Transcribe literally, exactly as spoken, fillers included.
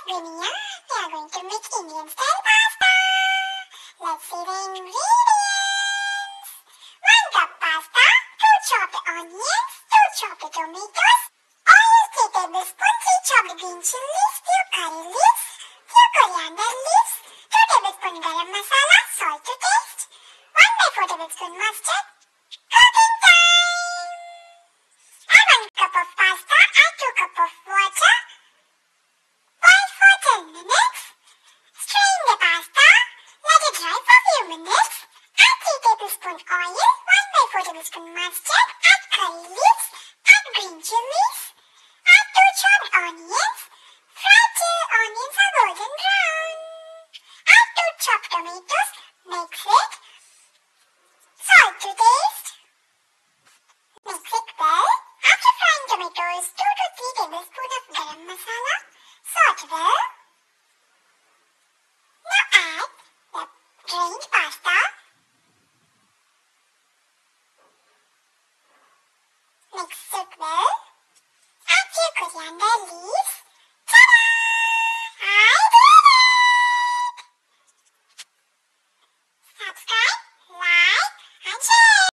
Guinea, we are going to make Indian style pasta. Let's see the ingredients. one cup pasta, two chopped onions, two chopped tomatoes, oil three tablespoons, three chopped green chilies, few curry leaves, few coriander leaves, two tablespoons garam masala, salt to taste, one by four tablespoon mustard. Cooking time! Add one cup of pasta, add two cup of water. Boil for ten minutes. Strain the pasta. Let it dry for few minutes. Add three tablespoon oil, one by four tablespoon mustard. Add curry leaves. Add green chilies. Add two chopped onions. Fry till onions are golden brown. Add two chopped tomatoes. Mix it. Salt to taste. Mix it well. After frying tomatoes, two to three tablespoons of garam masala. Salt well. Now add the drained pasta.